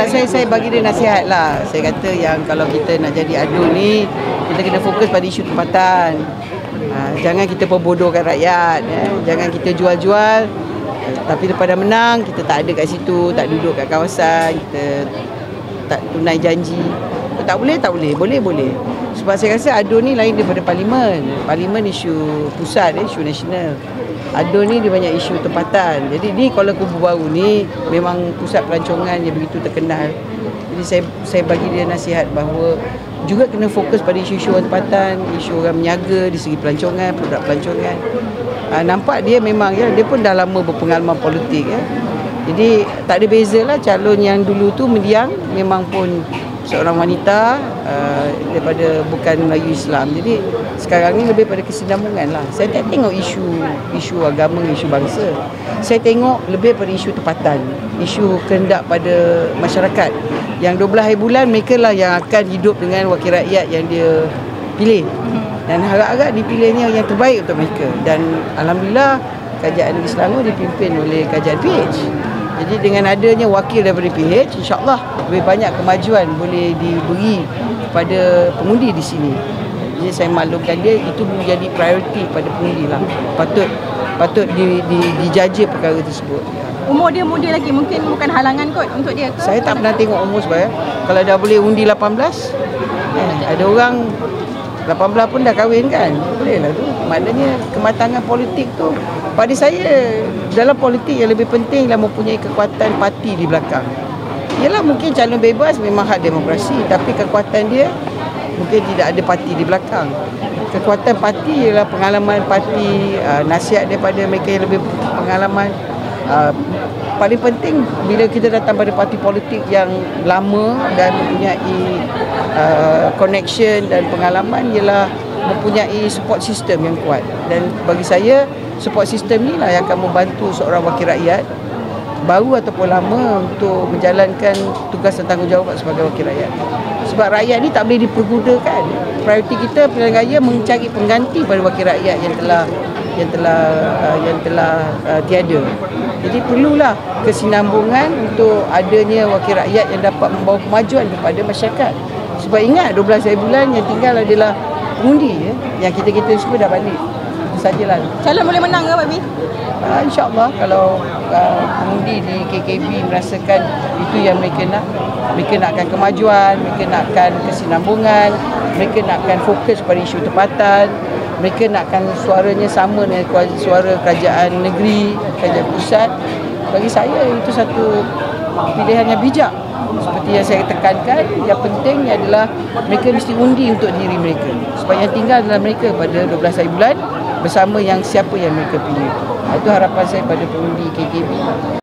Tak, saya bagi dia nasihat lah. Saya kata yang kalau kita nak jadi ADO ni, kita kena fokus pada isu tempatan. Jangan kita pembodohkan rakyat. Jangan kita jual-jual. Tapi lepas dah menang, kita tak ada kat situ, tak duduk kat kawasan, kita tak tunai janji. Tak boleh, tak boleh. Boleh. Sebab saya rasa ADO ni lain daripada Parlimen. Parlimen isu pusat, isu nasional. ADO ni dia banyak isu tempatan. Jadi ni Kuala Kubu baru ni memang pusat pelancongan yang begitu terkenal. Jadi saya bagi dia nasihat bahawa juga kena fokus pada isu-isu orang tempatan, isu orang menyaga di segi pelancongan, produk pelancongan. Nampak dia memang dia pun dah lama berpengalaman politik Jadi tak ada bezalah calon yang dulu tu mendiang memang pun seorang wanita daripada bukan Melayu Islam. Jadi sekarang ni lebih pada kesinambungan lah. Saya tak tengok isu agama, isu bangsa. Saya tengok lebih pada isu tempatan, isu kehendak pada masyarakat. Yang 12 hari bulan mereka lah yang akan hidup dengan wakil rakyat yang dia pilih. Dan harap-harap dipilihnya yang terbaik untuk mereka. Dan Alhamdulillah Kerajaan Negeri Selangor dipimpin oleh Kerajaan PH. Jadi dengan adanya wakil daripada PH, insyaAllah lebih banyak kemajuan boleh diberi kepada pengundi di sini. Jadi saya maklumkan dia, itu menjadi prioriti pada pengundi lah. Patut dijaja perkara tersebut. Umur dia muda lagi, mungkin bukan halangan kot untuk dia ke? Saya tak pernah tengok umur sebab kalau dah boleh undi 18, ada orang 18 pun dah kahwin kan. Boleh lah tu. Maknanya kematangan politik tu, pada saya dalam politik yang lebih penting ialah mempunyai kekuatan parti di belakang. Yalah mungkin calon bebas memang hak demokrasi, tapi kekuatan dia mungkin tidak ada parti di belakang. Kekuatan parti ialah pengalaman parti, nasihat daripada mereka yang lebih pengalaman. Paling penting bila kita datang pada parti politik yang lama dan mempunyai connection dan pengalaman ialah mempunyai support system yang kuat. Dan bagi saya support system ni lah yang akan membantu seorang wakil rakyat baru ataupun lama untuk menjalankan tugas dan tanggungjawab sebagai wakil rakyat. Sebab rakyat ni tak boleh dipergunakan. Prioriti kita pilihan raya mencari pengganti pada wakil rakyat yang telah tiada. Jadi perlulah kesinambungan untuk adanya wakil rakyat yang dapat membawa kemajuan kepada masyarakat. Sebab ingat 12 hari bulan yang tinggal adalah pengundi yang kita semua dah balik. Itu sajalah. Calon boleh menang ke Pak Bi? InsyaAllah kalau pengundi di KKB merasakan itu yang mereka nak. Mereka nakkan kemajuan, mereka nakkan kesinambungan, mereka nakkan fokus pada isu tempatan, mereka nakkan suaranya sama dengan suara kerajaan negeri, kerajaan pusat. Bagi saya itu satu pilihan yang bijak. Seperti yang saya tekankan, yang penting adalah mereka mesti undi untuk diri mereka. Sebab yang tinggal adalah mereka pada 12 hari bulan bersama yang siapa yang mereka pilih. Itu harapan saya pada pengundi KKB.